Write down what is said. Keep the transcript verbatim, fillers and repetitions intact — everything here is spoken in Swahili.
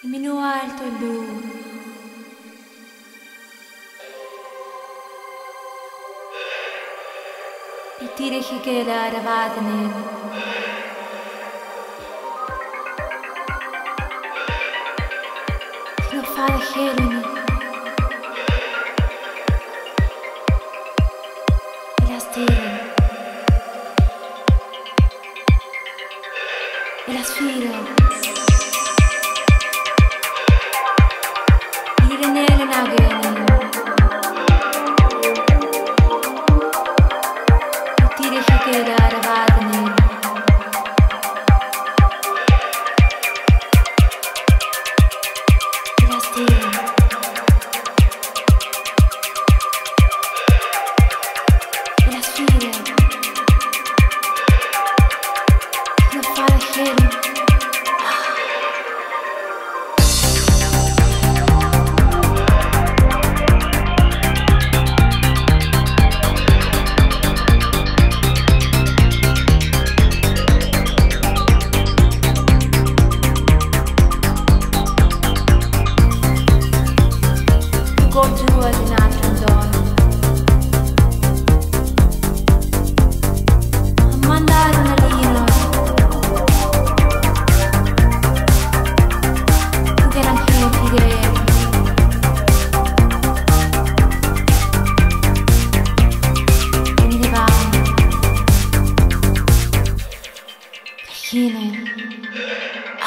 Minu alto lu Pitire higela ravadane Tino fada helini Elas teren Elas firen Irenele nagene Pitire higela ravadane Elas teren Elas firen Tino fada helini Go to as an afternoon. Mandare una lino. Tu che non chiedi che mi ne va. Fine.